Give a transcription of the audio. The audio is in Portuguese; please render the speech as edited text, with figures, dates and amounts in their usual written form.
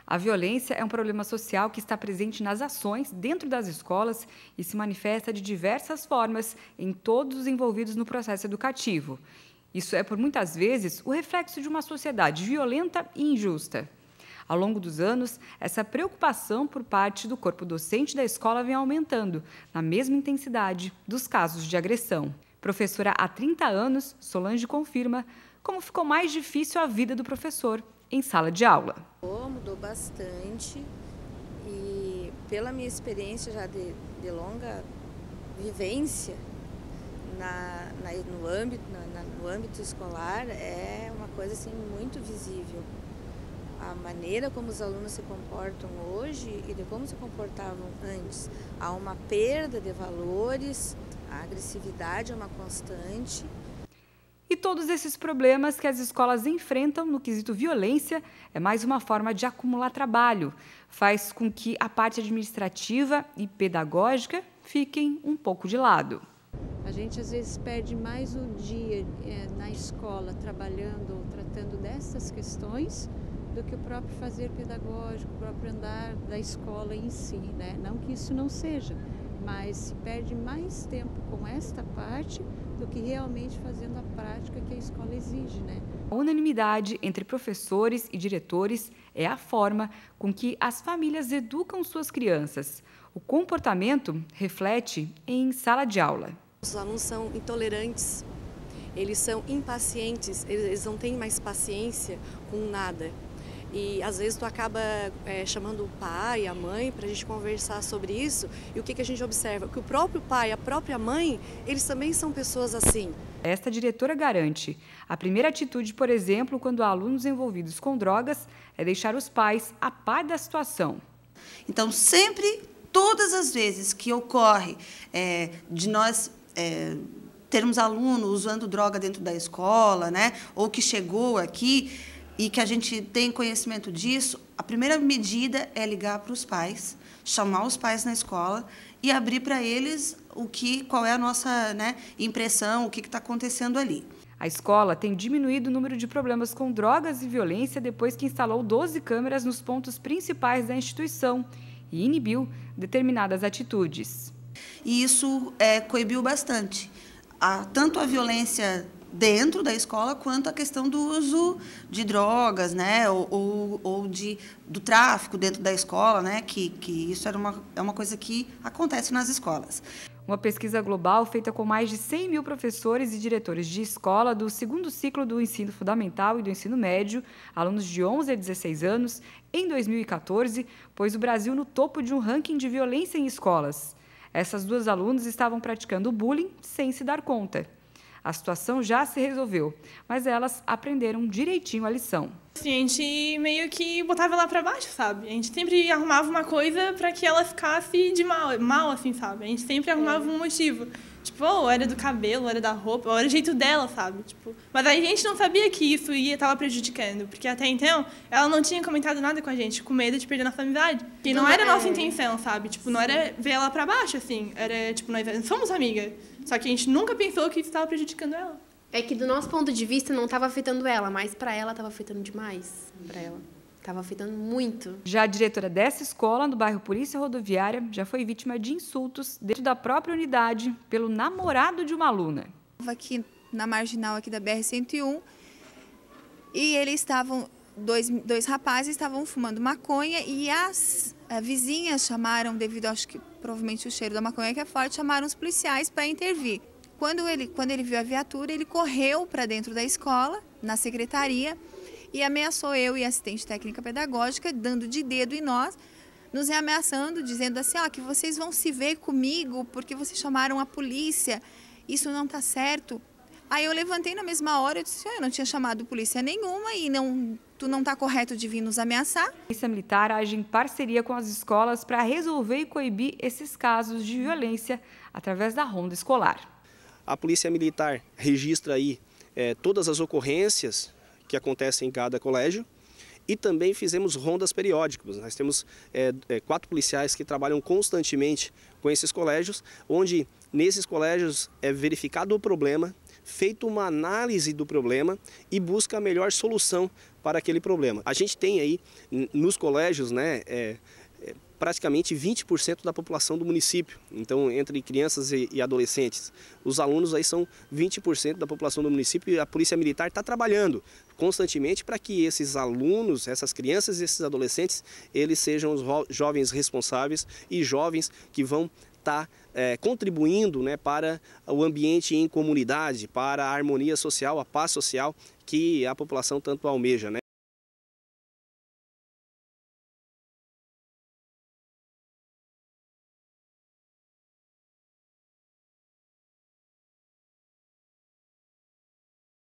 A violência é um problema social que está presente nas ações dentro das escolas e se manifesta de diversas formas em todos os envolvidos no processo educativo. Isso é, por muitas vezes, o reflexo de uma sociedade violenta e injusta. Ao longo dos anos, essa preocupação por parte do corpo docente da escola vem aumentando, na mesma intensidade dos casos de agressão. Professora há 30 anos, Solange confirma como ficou mais difícil a vida do professor em sala de aula. Mudou bastante e pela minha experiência já de longa vivência no âmbito escolar, é uma coisa assim, muito visível. A maneira como os alunos se comportam hoje e de como se comportavam antes. Há uma perda de valores, a agressividade é uma constante. E todos esses problemas que as escolas enfrentam no quesito violência é mais uma forma de acumular trabalho. Faz com que a parte administrativa e pedagógica fiquem um pouco de lado. A gente às vezes perde mais o dia na escola trabalhando ou tratando dessas questões do que o próprio fazer pedagógico, o próprio andar da escola em si, né? Não que isso não seja, mas se perde mais tempo com esta parte do que realmente fazendo a prática que a escola exige, né? A unanimidade entre professores e diretores é a forma com que as famílias educam suas crianças. O comportamento reflete em sala de aula. Os alunos são intolerantes, eles são impacientes, eles não têm mais paciência com nada. E às vezes tu acaba chamando o pai, a mãe, para a gente conversar sobre isso. E o que a gente observa? Que o próprio pai, a própria mãe, eles também são pessoas assim. Esta diretora garante. A primeira atitude, por exemplo, quando há alunos envolvidos com drogas, é deixar os pais a par da situação. Então, sempre, todas as vezes que ocorre de nós termos aluno usando droga dentro da escola, né, ou que chegou aqui, e que a gente tem conhecimento disso, a primeira medida é ligar para os pais, chamar os pais na escola e abrir para eles qual é a nossa, né, impressão, o que está acontecendo ali. A escola tem diminuído o número de problemas com drogas e violência depois que instalou 12 câmeras nos pontos principais da instituição e inibiu determinadas atitudes. E isso coibiu bastante, tanto a violência dentro da escola, quanto a questão do uso de drogas, né, ou do tráfico dentro da escola, né, que isso é uma coisa que acontece nas escolas. Uma pesquisa global feita com mais de 100 mil professores e diretores de escola do segundo ciclo do ensino fundamental e do ensino médio, alunos de 11 a 16 anos, em 2014, pôs o Brasil no topo de um ranking de violência em escolas. Essas duas alunas estavam praticando bullying sem se dar conta. A situação já se resolveu, mas elas aprenderam direitinho a lição. A gente meio que botava ela pra baixo, sabe? A gente sempre arrumava uma coisa pra que ela ficasse de mal assim, sabe? A gente sempre arrumava um motivo. Tipo, ou era do cabelo, ou era da roupa, ou era o jeito dela, sabe? Tipo, mas a gente não sabia que isso estava prejudicando, porque até então ela não tinha comentado nada com a gente, com medo de perder nossa amizade. E não era a nossa intenção, sabe? Tipo, não era ver ela pra baixo, assim. Era, tipo, nós somos amigas. Só que a gente nunca pensou que isso estava prejudicando ela. É que do nosso ponto de vista não estava afetando ela, mas para ela estava afetando demais. Para ela estava afetando muito. Já a diretora dessa escola, no bairro Polícia Rodoviária, já foi vítima de insultos dentro da própria unidade pelo namorado de uma aluna. Aqui na marginal aqui da BR-101 e eles estavam, dois rapazes estavam fumando maconha e as vizinhas chamaram, devido acho que provavelmente o cheiro da maconha que é forte, chamaram os policiais para intervir. Quando ele viu a viatura, ele correu para dentro da escola, na secretaria, e ameaçou eu e a assistente técnica pedagógica, dando de dedo em nós, nos ameaçando, dizendo assim, que vocês vão se ver comigo porque vocês chamaram a polícia, isso não está certo. Aí eu levantei na mesma hora e disse, eu não tinha chamado polícia nenhuma e tu não está correto de vir nos ameaçar. A Polícia Militar age em parceria com as escolas para resolver e coibir esses casos de violência através da ronda escolar. A Polícia Militar registra aí todas as ocorrências que acontecem em cada colégio e também fizemos rondas periódicas. Nós temos 4 policiais que trabalham constantemente com esses colégios, onde nesses colégios é verificado o problema, feito uma análise do problema e busca a melhor solução para aquele problema. A gente tem aí nos colégios, né, praticamente 20% da população do município, então entre crianças e adolescentes. Os alunos aí são 20% da população do município e a Polícia Militar está trabalhando constantemente para que esses alunos, essas crianças e esses adolescentes, eles sejam os jovens responsáveis e jovens que vão estar contribuindo, né, para o ambiente em comunidade, para a harmonia social, a paz social que a população tanto almeja, né?